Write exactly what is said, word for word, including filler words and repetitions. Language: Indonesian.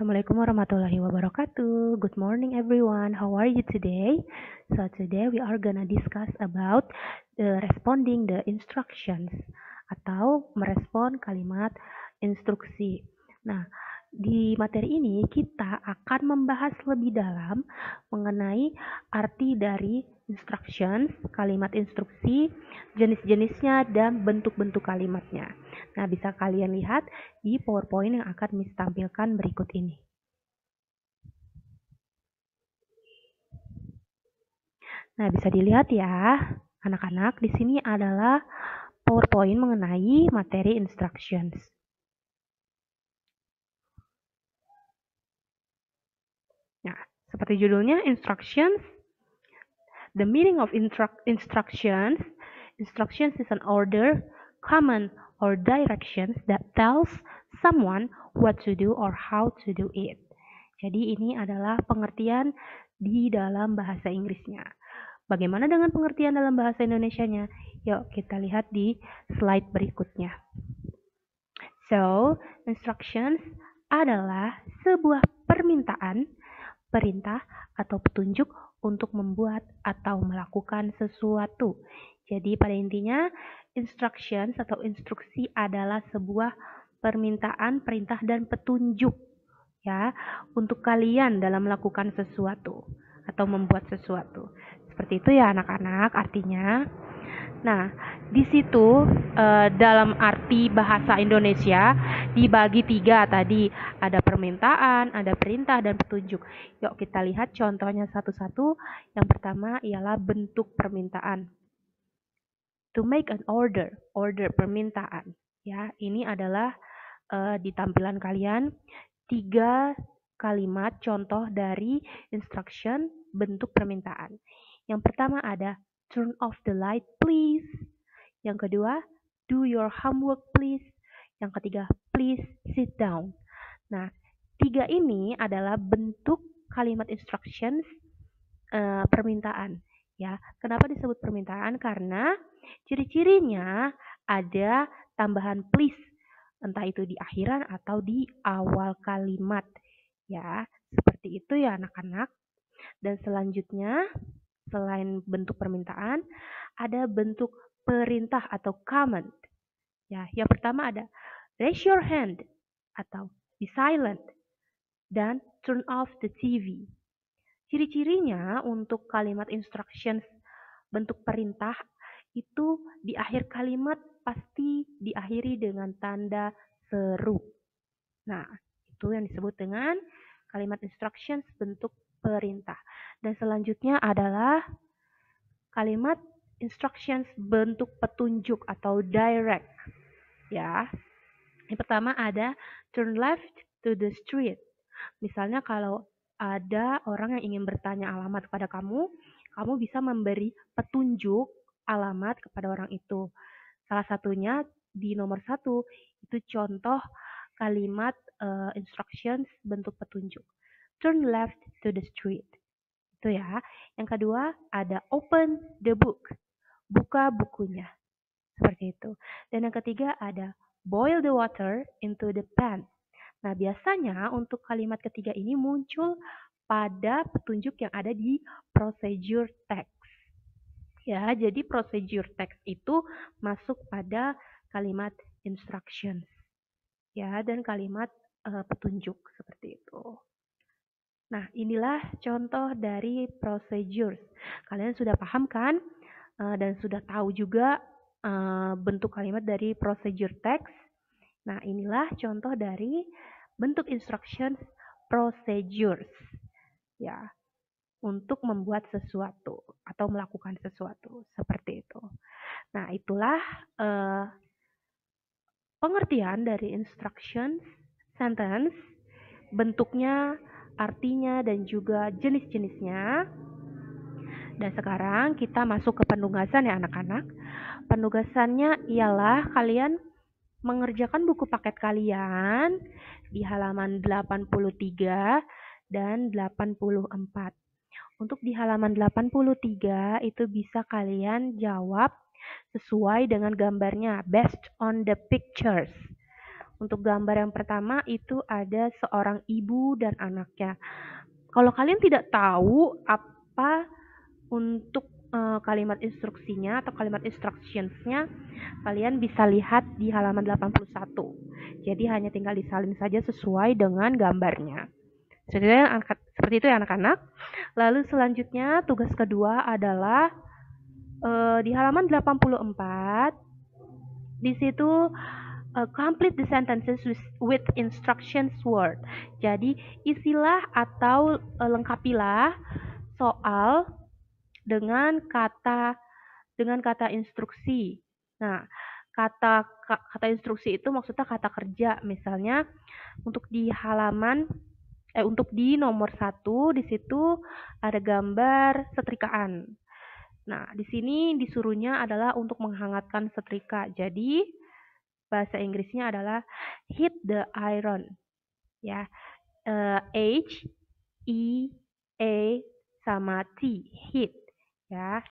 Assalamualaikum warahmatullahi wabarakatuh. Good morning everyone. How are you today? So today we are gonna discuss about the responding the instructions atau merespon kalimat instruksi. Nah, di materi ini kita akan membahas lebih dalam mengenai arti dari instructions, kalimat instruksi, jenis-jenisnya dan bentuk-bentuk kalimatnya. Nah, bisa kalian lihat di PowerPoint yang akan Miss tampilkan berikut ini. Nah, bisa dilihat ya, anak-anak, di sini adalah PowerPoint mengenai materi instructions. Nah, seperti judulnya, instructions. The meaning of instru- instructions. Instructions is an order, command, or directions that tells someone what to do or how to do it. Jadi ini adalah pengertian di dalam bahasa Inggrisnya. Bagaimana dengan pengertian dalam bahasa Indonesianya? Yuk kita lihat di slide berikutnya. So, instructions adalah sebuah permintaan, perintah, atau petunjuk untuk membuat atau melakukan sesuatu. Jadi pada intinya, instructions atau instruksi adalah sebuah permintaan, perintah, dan petunjuk ya untuk kalian dalam melakukan sesuatu atau membuat sesuatu. Seperti itu ya anak-anak artinya. Nah, di situ eh, dalam arti bahasa Indonesia dibagi tiga tadi, ada permintaan, ada perintah, dan petunjuk. Yuk kita lihat contohnya satu-satu. Yang pertama ialah bentuk permintaan. To make an order, order permintaan. Ya, ini adalah eh, di tampilan kalian tiga kalimat contoh dari instruction bentuk permintaan. Yang pertama ada turn off the light please. Yang kedua, do your homework please. Yang ketiga, please sit down. Nah, tiga ini adalah bentuk kalimat instructions uh, permintaan. Ya, kenapa disebut permintaan? Karena ciri-cirinya ada tambahan please, entah itu di akhiran atau di awal kalimat. Ya, seperti itu ya anak-anak. Dan selanjutnya, selain bentuk permintaan, ada bentuk perintah atau command. Ya, yang pertama ada raise your hand atau be silent dan turn off the T V. Ciri-cirinya untuk kalimat instructions bentuk perintah itu di akhir kalimat pasti diakhiri dengan tanda seru. Nah, itu yang disebut dengan kalimat instructions bentuk perintah. Dan selanjutnya adalah kalimat instructions bentuk petunjuk atau direct. Ya. Yang pertama ada turn left to the street. Misalnya kalau ada orang yang ingin bertanya alamat kepada kamu, kamu bisa memberi petunjuk alamat kepada orang itu. Salah satunya di nomor satu, itu contoh kalimat uh, instructions bentuk petunjuk. Turn left to the street. Itu ya. Yang kedua ada open the book. Buka bukunya. Seperti itu. Dan yang ketiga ada boil the water into the pan. Nah, biasanya untuk kalimat ketiga ini muncul pada petunjuk yang ada di procedure text. Ya, jadi procedure text itu masuk pada kalimat instructions. Ya, dan kalimat uh, petunjuk seperti itu. Nah, inilah contoh dari procedures. Kalian sudah paham kan? Uh, dan sudah tahu juga uh, bentuk kalimat dari procedure text. Nah, inilah contoh dari bentuk instructions procedures. Ya, untuk membuat sesuatu atau melakukan sesuatu seperti itu. Nah, itulah uh, pengertian dari instructions sentence, bentuknya, artinya, dan juga jenis-jenisnya. Dan sekarang kita masuk ke penugasan ya anak-anak. Penugasannya ialah kalian mengerjakan buku paket kalian di halaman delapan puluh tiga dan delapan puluh empat. Untuk di halaman delapan puluh tiga itu bisa kalian jawab sesuai dengan gambarnya, based on the pictures. Untuk gambar yang pertama itu ada seorang ibu dan anaknya. Kalau kalian tidak tahu apa untuk uh, kalimat instruksinya atau kalimat instructions-nya, kalian bisa lihat di halaman delapan puluh satu. Jadi hanya tinggal disalin saja sesuai dengan gambarnya. Seperti itu, seperti itu ya anak-anak. Lalu selanjutnya tugas kedua adalah uh, di halaman delapan puluh empat. Di situ uh, complete the sentences with, with instructions word. Jadi isilah atau uh, lengkapilah soal dengan kata dengan kata instruksi. Nah, kata kata instruksi itu maksudnya kata kerja. Misalnya untuk di halaman eh untuk di nomor satu di situ ada gambar setrikaan. Nah, di sini disuruhnya adalah untuk menghangatkan setrika. Jadi bahasa Inggrisnya adalah heat the iron. Ya, uh, H E A sama T, heat. Ya.